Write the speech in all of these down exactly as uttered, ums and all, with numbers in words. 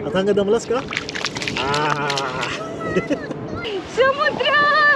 अथांग दमलास का? समुद्र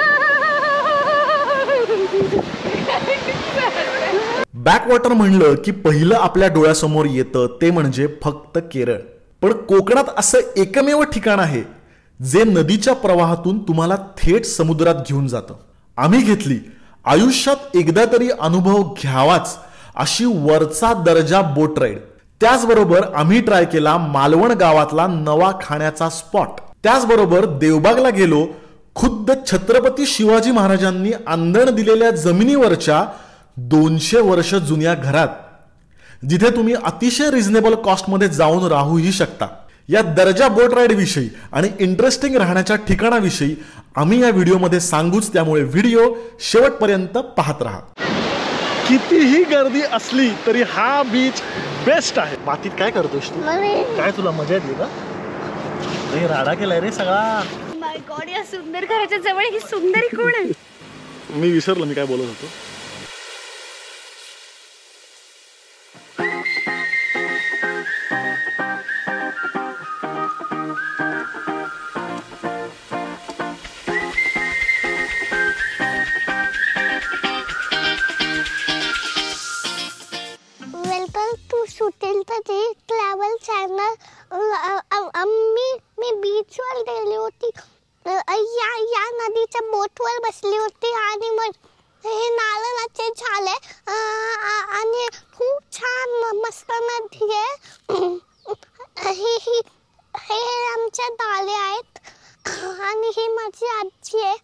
बॅकवॉटर म्हणलं की पहिलं आपल्या डोळ्यासमोर येतं ते म्हणजे फक्त केरळ. पण कोकणात असं एकमेव ठिकाण आहे जे नदीच्या प्रवाहातून तुम्हाला थेट समुद्रात घेऊन जातं. आम्ही घेतली आयुष्यात एकदा तरी अनुभव घ्यावाच अशी वरचा दर्जा बोट राईड. त्याचबरोबर आम्ही ट्राय केला मालवण गावातला नवा खाण्याचा स्पॉट. त्याचबरोबर देवबागला गेलो खुद्द छत्रपती शिवाजी महाराजांनी आंदण दिलेल्या जमिनीवरच्या दोनशे वर्ष जुन्या घरात, जिथे तुम्ही अतिशय रिझनेबल कॉस्टमध्ये जाऊन राहूही शकता. या दर्जा बोट राईड विषयी आणि इंटरेस्टिंग राहण्याच्या ठिकाणाविषयी आम्ही या व्हिडिओमध्ये सांगूच, त्यामुळे व्हिडिओ शेवटपर्यंत पाहत राहा. कितीही गर्दी असली तरी हा बीच बेस्ट आहे. मातीत काय करतोस तू? काय तुला मजा येते का? रे राडा केलाय रे सगळा. माय गॉड, या सुंदर घराच्या जवळ ही सुंदरी कोण आहे? मी विसरलो मी काय बोलत होतो. Travel channel. मी मी बीचवर गेली होती, या या नदीच्या बोटवर बसली होती आणि मग हे नारळाचे झाले आणि खूप छान मस्त नदी आहे. ही ही हे आमच्या दाले आहेत आणि ही माझी आजी आहे.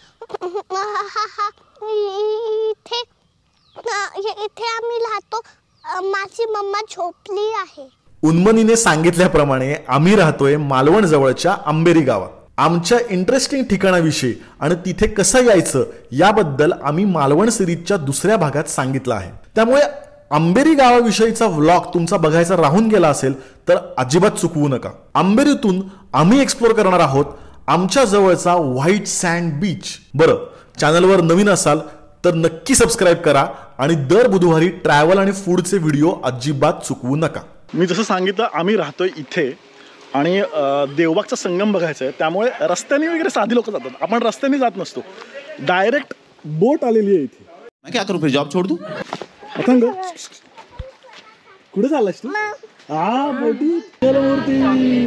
इथे इथे आम्ही राहतो. माझी मम्मा झोपली आहे. उन्मनीने सांगितल्याप्रमाणे आम्ही राहतोय मालवण जवळच्या आंबेरी गावात. आमच्या इंटरेस्टिंग ठिकाणाविषयी आणि तिथे कसं यायचं याबद्दल आम्ही मालवण सिरीजच्या दुसऱ्या भागात सांगितलं आहे. त्यामुळे आंबेरी गावाविषयीचा व्लॉग तुमचा बघायचा राहून गेला असेल तर अजिबात चुकवू नका. आंबेरीतून आम्ही एक्सप्लोर करणार आहोत आमच्या जवळचा व्हाईट सँड बीच. बरं, चॅनलवर नवीन असाल तर नक्की सबस्क्राईब करा आणि दर बुधवारी ट्रॅव्हल आणि फूडचे व्हिडिओ अजिबात चुकवू नका. मी जसं सांगितलं आम्ही राहतोय इथे आणि देवबागचा संगम बघायचा आहे. त्यामुळे रस्त्याने वगैरे साधी लोक जातात, आपण रस्त्याने जात नसतो. डायरेक्ट बोट आलेली आहे इथे. मैं क्या करूं फिर, जॉब छोड़ दूं? अथंग कुठे चाललास तू? हा बोटी मूर्ती.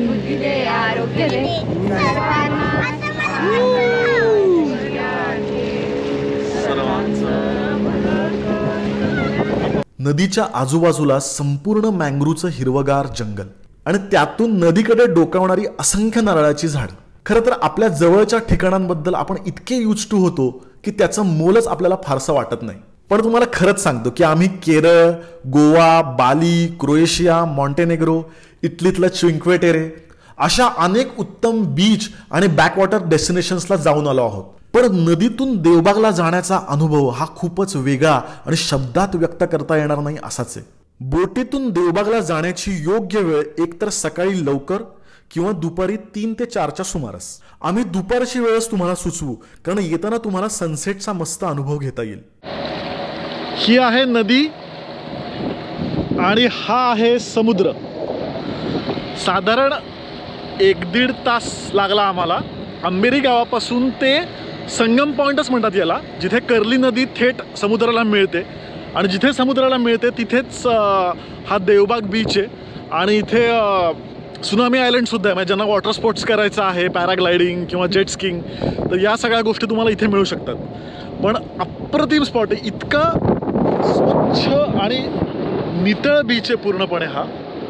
नदीच्या आजूबाजूला संपूर्ण मँग्रोवचं हिरवगार जंगल आणि त्यातून नदीकडे डोकावणारी असंख्य नारळाची झाड. खरं तर आपल्या जवळच्या ठिकाणांबद्दल आपण इतके यूज टू होतो की त्याचं मोलच आपल्याला फारसं वाटत नाही. पण तुम्हाला खरंच सांगतो की आम्ही Kerala, Goa, Bali, Croatia, Montenegro, इटलीतलं चिंक्वे टेरे अशा अनेक उत्तम बीच आणि बॅकवॉटर डेस्टिनेशन्सला जाऊन आलो आहोत. पण नदीतून देवबागला जाण्याचा अनुभव हा खूपच वेगळा आणि शब्दात व्यक्त करता येणार नाही असाच आहे. बोटीतून देवबागला जाण्याची योग्य वेळ एकतर सकाळी लवकर किंवा दुपारी तीन ते चारच्या सुमारास. आम्ही दुपारची वेळच तुम्हाला सुचवू, कारण येताना तुम्हाला सनसेटचा मस्त अनुभव घेता येईल. ही आहे नदी आणि हा आहे समुद्र. साधारण एक दीड तास लागला आम्हाला आंबेरी गावापासून ते संगम पॉइंटच म्हणतात याला, जिथे कर्ली नदी थेट समुद्राला मिळते. आणि जिथे समुद्राला मिळते तिथेच हा देवबाग बीच आहे. आणि इथे सुनामी आयलंडसुद्धा आहे, म्हणजे ज्यांना वॉटर स्पोर्ट्स करायचं आहे, पॅराग्लायडिंग किंवा जेट स्कीइंग, तर या सगळ्या गोष्टी तुम्हाला इथे मिळू शकतात. पण अप्रतिम स्पॉट आहे, इतका स्वच्छ आणि नितळ बीच आहे पूर्णपणे हा.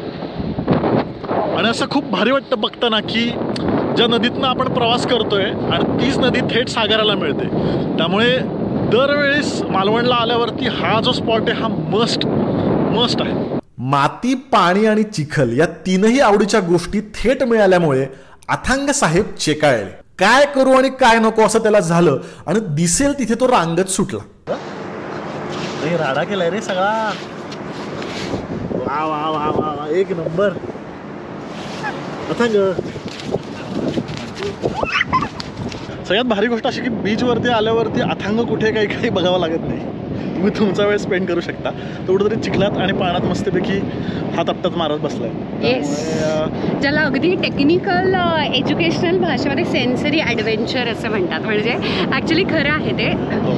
आणि असं खूप भारी वाटतं बघताना की ज्या नदीतनं आपण प्रवास करतोय आणि तीच नदी थेट सागराला मिळते. त्यामुळे दरवेळेस मालवणला आल्यावरती हा जो स्पॉट आहे हा मस्ट मस्ट आहे. माती, पाणी आणि चिखल या तीनही आवडीच्या गोष्टी थेट मिळाल्यामुळे अथांग साहेब चेकाळले. काय करू आणि काय नको असं त्याला झालं आणि दिसेल तिथे तो रांगत सुटला. रे राडा केलाय रे सगळा. वा वा वा वा वा, एक नंबर. अथांग सगळ्यात भारी गोष्ट अशी की बीचवरती आल्यावरती अथांग कुठे काही काही बघावं लागत नाही. तुम्ही तुमचा वेळ स्पेंड करू शकता. तो कुठेतरी चिखलात आणि पाण्यात मस्तपैकी हात आपटात मारत बसलाय. येस, ज्याला अगदी टेक्निकल एज्युकेशनल भाषेमध्ये सेन्सरी ॲडव्हेंचर असं म्हणतात. म्हणजे ॲक्च्युली खरं आहे ते.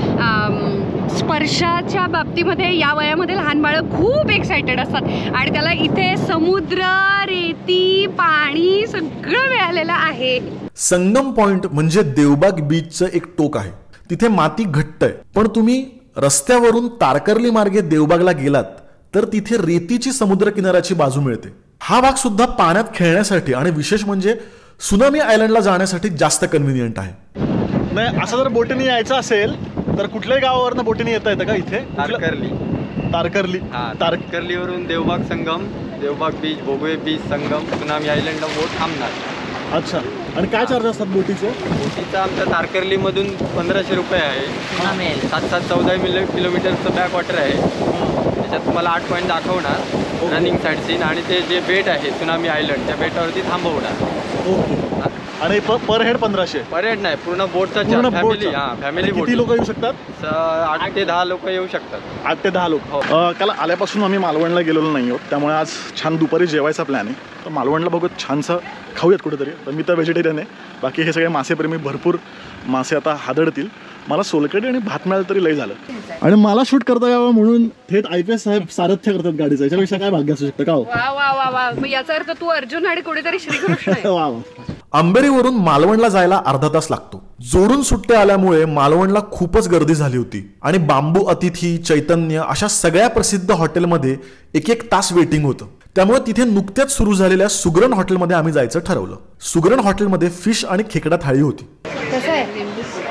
स्पर्शाच्या बाबतीमध्ये या वयामध्ये लहान बाळं खूप एक्सायटेड असतात आणि त्याला इथे समुद्र, रेती, पाणी सगळं मिळालेलं आहे. संगम पॉइंट म्हणजे देवबाग बीचचं एक टोक आहे. तिथे माती घट्ट आहे, पण तुम्ही रस्त्यावरून तारकर्ली मार्गे देवबागला गेलात तर तिथे रेतीची समुद्र किनाऱ्याची बाजू मिळते. हा भाग सुद्धा पाण्यात खेळण्यासाठी आणि विशेष म्हणजे सुनामी आयलंडला जाण्यासाठी जास्त कन्व्हिनियंट आहे. नाही, असं जर बोटीने यायचं असेल तर कुठल्याही गावावरनं बोटीने येता येतं का इथे? तारकर्ली. तारकर्ली हा, तारकर्लीवरून Devbag Sangam, Devbag beach, Bhogwe beach, Sangam, tsunami आयलंडला बोट थांबणार. अच्छा. आणि काय चार्ज असतात बोटीचे? बोटीचा आमच्या तारकर्लीमधून पंधराशे रुपये आहे. सात सात चौदा मिल किलोमीटरचं बॅक वॉटर आहे. त्याच्यात तुम्हाला आठ पॉईंट दाखवणार रनिंग साईड सीन आणि ते जे बेट आहे सुनामी आयलंड त्या बेटावरती थांबवणार. ओके. आणि पर हेड पंधराशे? पर हेड नाही, पूर्ण बोटचा पूर्ण फॅमिली. हां, फॅमिली बोट. किती लोक येऊ शकतात? आठ ते दहा लोक येऊ शकतात. आठ ते दहा लोक. काल आल्यापासून आम्ही मालवणला गेलेलो नाही आहोत, त्यामुळे आज छान दुपारी जेवायचा प्लॅन आहे. तर मालवणला बघत छानसं खाऊयात कुठेतरी. तर मी तर व्हेजिटेरियन आहे, बाकी हे सगळे मासेप्रेमी भरपूर मासे आता हादडतील. मला सोलकढी आणि भात मिळालं तरी लय झालं. आणि मला शूट करता यावं म्हणून थेट आय पी एस साहेब सारथ्य करतात गाडीचं. याच्यापेक्षा काय भाग्य असू शकतं का हो? वा वा वा वा. मग याचा अर्थ तू अर्जुन आणि कोणीतरी श्रीकृष्ण आहे. वा वा. आंबेरीवरून मालवणला जायला अर्धा तास लागतो. जोरून सुट्ट्या आल्यामुळे मालवणला खूपच गर्दी झाली होती आणि बांबू अतिथी, चैतन्य अशा सगळ्या प्रसिद्ध हॉटेलमध्ये एक एक तास वेटिंग होतं. त्यामुळे तिथे नुकत्याच सुरू झालेल्या सुगरण हॉटेलमध्ये आम्ही जायचं ठरवलं. सुगरण हॉटेलमध्ये फिश आणि खेकडा थाळी होती. कसं आहे?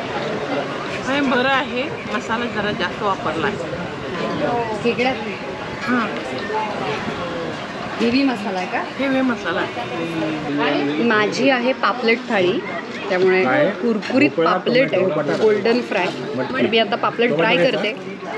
बरं आहे. मसाला जरा जास्त वापरला आहे. खेकड्यात हां हेवी मसाला आहे का? हेवी मसाला आहे. माझी आहे पापलेट थाळी, त्यामुळे कुरकुरीत पापलेट आहे, गोल्डन फ्राय. पण मी आता पापलेट ट्राय करते.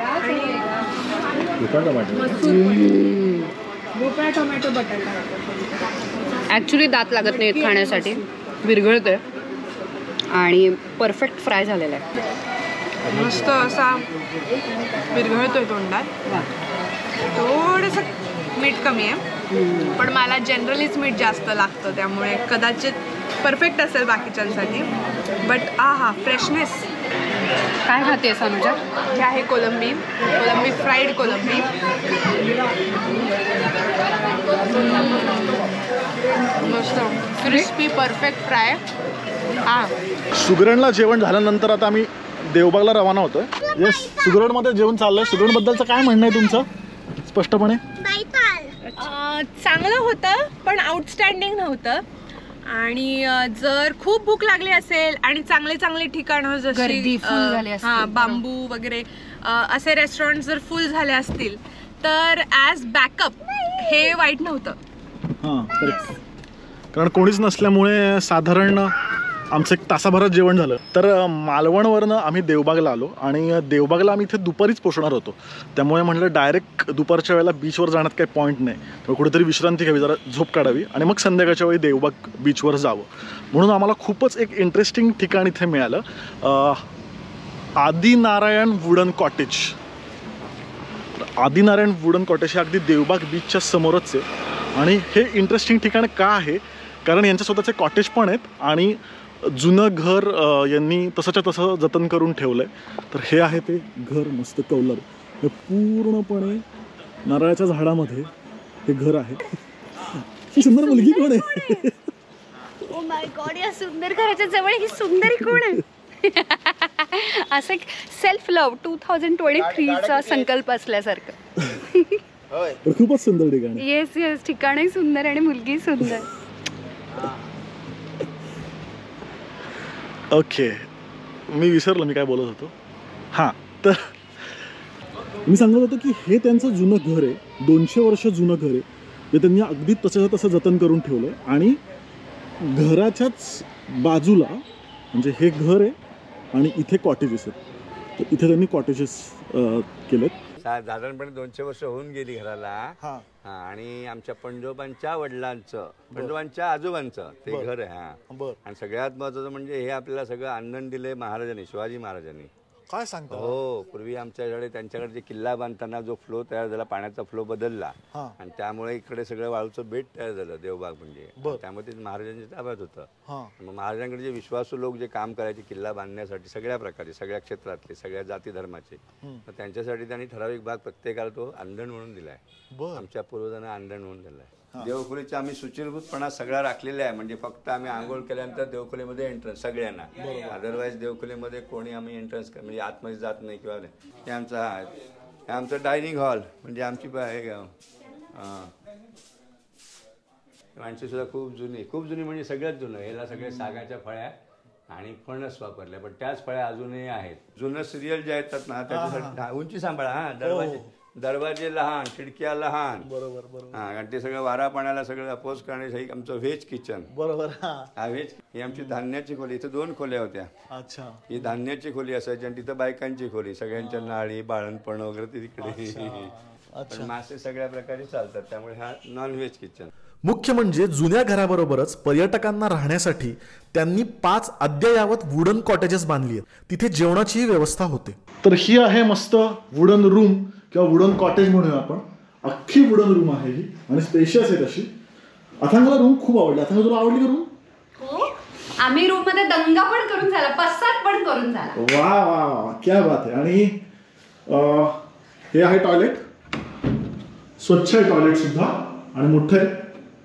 भोपळा, टोमॅटो, बटाटा. ॲक्च्युली दात लागत नाहीत खाण्यासाठी, विरघळते आणि परफेक्ट फ्राय झालेला आहे. मस्त असा विरघळतोय तोंडात. थोडंसं मीठ कमी आहे, पण मला जनरलीच मीठ जास्त लागतं, त्यामुळे कदाचित परफेक्ट असेल बाकीच्यांसाठी. बट आ हा फ्रेशनेस. काय खाते अनुजा? हे आहे कोलंबी, कोलंबी फ्राईड कोलंबी. मस्त क्रिस्पी परफेक्ट फ्राय. आ सुगरणला जेवण झाल्यानंतर आता आम्ही देवबागला रवाना होतोय. येस, सुगरणमध्ये जेवण चाललंय. सुगरणबद्दलचं काय म्हणणं आहे तुमचं स्पष्टपणे? चांगलं होतं, पण आउटस्टँडिंग नव्हतं. आणि जर खूप भूक लागली असेल आणि चांगले चांगले ठिकाणं जशी हा बांबू वगैरे असे रेस्टॉरंट जर फुल झाले असतील तर ॲज बॅकअप हे वाईट नव्हतं. हां, कारण कोणीच नसल्यामुळे साधारण आमचं एक तासाभरात जेवण झालं. तर मालवणवरनं आम्ही देवबागला आलो आणि देवबागला आम्ही इथे दुपारीच पोहोचणार होतो. त्यामुळे म्हटलं डायरेक्ट दुपारच्या वेळेला बीचवर जाण्यात काही पॉईंट नाही, तर कुठेतरी विश्रांती घ्यावी, जरा झोप काढावी आणि मग संध्याकाळच्या वेळी देवबाग बीचवर जावं. म्हणून आम्हाला खूपच एक इंटरेस्टिंग ठिकाण इथे मिळालं, Adinarayan wooden cottage. Adinarayan wooden cottage हे अगदी देवबाग बीचच्या समोरच आहे. आणि हे इंटरेस्टिंग ठिकाण का आहे, कारण यांच्या स्वतःचे कॉटेज पण आहेत आणि जुनं घर यांनी तसंच्या तसं जतन करून ठेवलं आहे. तर हे आहे ते घर, मस्त कौलारू. हे पूर्णपणे नारळाच्या झाडामध्ये हे घर आहे. ही सुंदर मुलगी कोण आहे? ओ माय गॉड, या सुंदर घराच्या जवळ ही सुंदरी कोण आहे? असं एक self love two thousand twenty थ्रीचा संकल्प असल्यासारखं. खूपच सुंदर ठिकाण. येस येस, ठिकाणही सुंदर आणि मुलगी सुंदर. ओके, मी विसरलो मी काय बोलत होतो. हां, तर मी सांगत होतो की हे त्यांचं जुनं घर आहे, दोनशे वर्ष जुनं घर आहे, जे त्यांनी अगदी तसं तसं जतन करून ठेवलं आहे. आणि घराच्याच बाजूला म्हणजे हे घर आहे आणि इथे कॉटेजेस आहेत. तर इथे त्यांनी कॉटेजेस केलेत. साधारणपणे दोनशे वर्ष होऊन गेली घराला. हां हां, आणि आमच्या पंजोबांच्या वडिलांचं, पंजोबांच्या आजोबांचं ते घर आहे. हां, बरं. आणि सगळ्यात महत्त्वाचं म्हणजे हे आपल्याला सगळं आनंद दिले महाराजांनी, शिवाजी महाराजांनी. काय सांगता? हो, पूर्वी आमच्याकडे त्यांच्याकडे जे किल्ला बांधताना जो फ्लो तयार झाला, पाण्याचा फ्लो बदलला हा. आणि त्यामुळे इकडे सगळं वाळूचं बेट तयार झालं देवबाग म्हणजे. बर. त्यामुळे ते महाराजांच्या ताब्यात होतं. हा. मग महाराजांकडे जे विश्वासू लोक जे काम करायचे किल्ला बांधण्यासाठी सगळ्या प्रकारे, सगळ्या क्षेत्रातले, सगळ्या जाती धर्माचे, मग त्यांच्यासाठी त्यांनी ठराविक भाग प्रत्येकाला तो अंधण म्हणून दिलाय. बर. आमच्या पूर्वजांना अंधण म्हणून दिलाय. देवखोलीचा आम्ही सुचिरभूतपणा सगळा राखलेला आहे. म्हणजे फक्त आम्ही आंघोळ केल्यानंतर देवखोलीमध्ये एंट्रन्स सगळ्यांना, अदरवाईज देवखोलीमध्ये कोणी आम्ही एंट्रन्स म्हणजे आतमध्ये जात नाही किंवा नाही. हे आमचा हे आमचं डायनिंग हॉल म्हणजे आमची हे माणसं सुद्धा खूप जुनी, खूप जुनी म्हणजे सगळ्यात जुनं. ह्याला सगळे सागाच्या फळ्या आणि फणस वापरल्या, पण त्याच फळ्या अजूनही आहेत. जुनं सिरियल जे येतात ना त्याच्यासाठी उंची सांभाळा. हा, दरवाजे दरवाजे लहान, खिडक्या लहान. बरोबर बरोबर. हा, आणि ते सगळं वारा पाण्याला सगळं अपोज करण्यासाठी आमचं व्हेज किचन. बरोबर. हा व्हेज, ही आमची धान्याची खोली. इथं दोन खोल्या होत्या. अच्छा. ही धान्याची खोली असायची आणि तिथं बायकांची खोली, सगळ्यांच्या नाळी बाळणपण वगैरे ते तिकडे. पण मासे सगळ्या प्रकारे चालतात, त्यामुळे हा नॉन व्हेज किचन. मुख्य म्हणजे जुन्या घराबरोबरच पर्यटकांना राहण्यासाठी त्यांनी पाच अद्ययावत वुडन कॉटेजेस बांधली आहेत. तिथे जेवणाचीही व्यवस्था होते. तर ही आहे मस्त वुडन रूम किंवा वुडन कॉटेज म्हणूया आपण. अख्खी वुडन रूम आहे ही आणि स्पेशियस आहे तशी. अथांगला रूम खूप आवडली. अथांग तुला आवडली का रूम? हो, आम्ही रूम मध्ये दंगा पण करून झाला, पसार पण करून झाला. वा वा वा, क्या बात आहे. आणि हे आहे टॉयलेट, स्वच्छ आहे टॉयलेट सुद्धा आणि मोठं आहे.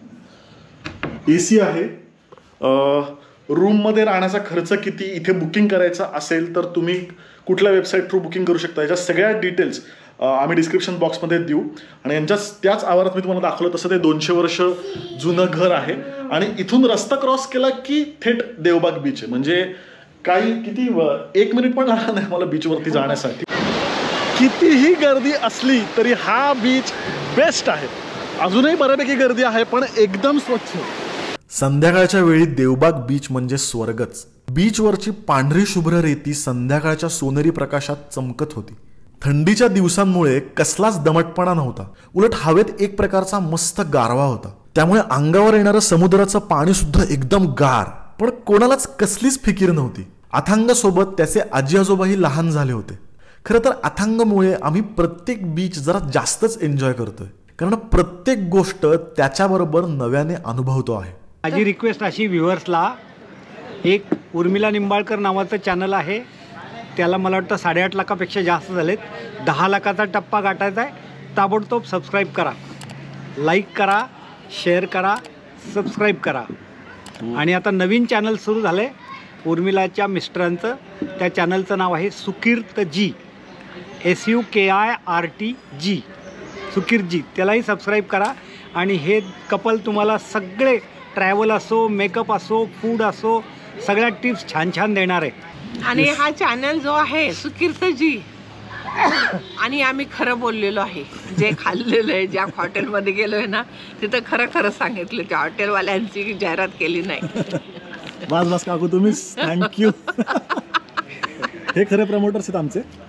एसी आहे. रूममध्ये राहण्याचा खर्च किती, इथे बुकिंग करायचा असेल तर तुम्ही कुठल्या वेबसाईट थ्रू बुकिंग करू शकता, याच्या सगळ्या डिटेल्स आम्ही डिस्क्रिप्शन बॉक्समध्ये देऊ. आणि यांच्याच त्याच आवारात मी तुम्हाला दाखवलं तसं ते दोनशे वर्ष जुनं घर आहे. आणि इथून रस्ता क्रॉस केला की थेट देवबाग बीच आहे. म्हणजे काही किती एक मिनिट पण लागणार नाही मला बीचवरती जाण्यासाठी. कितीही गर्दी असली तरी हा बीच बेस्ट आहे. अजूनही बऱ्यापैकी गर्दी आहे पण एकदम स्वच्छ. संध्याकाळच्या वेळी देवबाग बीच म्हणजे स्वर्गच. बीचवरची पांढरी शुभ्र रेती संध्याकाळच्या सोनेरी प्रकाशात चमकत होती. थंडीच्या दिवसांमुळे कसलाच दमटपणा नव्हता, उलट हवेत एक प्रकारचा मस्त गारवा होता. त्यामुळे अंगावर येणारं समुद्राचं पाणी सुद्धा एकदम गार. पण कोणालाच कसलीच फिकीर नव्हती. अथांग सोबत त्याचे आजी आजोबाही लहान झाले होते. खरं तर अथांगमुळे आम्ही प्रत्येक बीच जरा जास्तच एन्जॉय करतोय, कारण प्रत्येक गोष्ट त्याच्याबरोबर नव्याने अनुभवतो आहे. माझी रिक्वेस्ट अशी व्ह्युअर्सला, एक उर्मिला निंबाळकर नावाचं चॅनल आहे, त्याला मला वाटतं साडेआठ लाखापेक्षा जास्त झालेत. दहा लाखाचा टप्पा गाठायचा आहे. ताबडतोब सबस्क्राईब करा, लाईक करा, शेअर करा, सबस्क्राईब करा. आणि आता नवीन चॅनल सुरू झालं आहे उर्मिलाच्या मिस्टरांचं. त्या चॅनलचं नाव आहे Sukirt ji, S U K I R T ji, Sukirtji. त्यालाही सबस्क्राईब करा. आणि हे कपल तुम्हाला सगळे ट्रॅव्हल असो, मेकअप असो, फूड असो, सगळ्या टिप्स छान छान देणार आहे. आणि हा चॅनल जो आहे सुकीर्तजी, आणि आम्ही खरं बोललेलो आहे. जे खाल्लेलं आहे, ज्या हॉटेलमध्ये गेलो आहे ना तिथं खरं खरं सांगितलं. त्या हॉटेलवाल्यांची जाहिरात केली नाही. बस बस काकू तुम्हीच थँक्यू. हे खरे प्रमोटर्स आहेत आमचे.